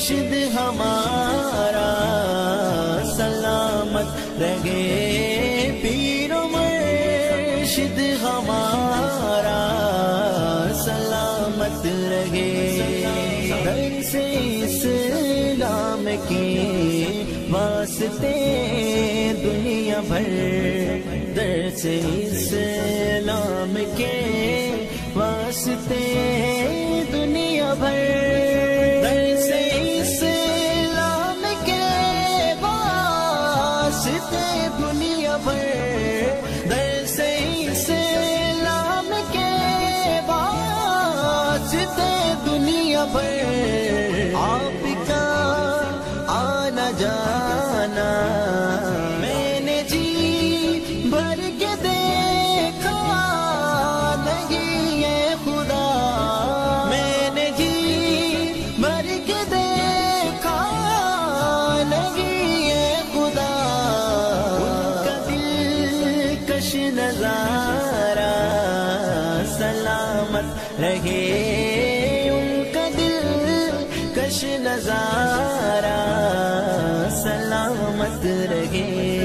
مرشد ہمارا سلامت رہے، پیر و مرشد ہمارا سلامت رہے۔ در سے اسلام کے واسطے دنیا بھر، در سے اسلام کے واسطے دنیا بھر، در سے اسلام کے واسطے دنیا بھر، در سے اسلام کے واسطے دنیا بھر، آپ کا آنا جانا میں نے جی بھر کے دیکھا نہیں ہے خدا، میں نے جی بھر کے دیکھا نہیں ہے خدا۔ ان کا دلکش نظارہ سلامت رہے، ان کا دلکش نظارہ سلامت رہے۔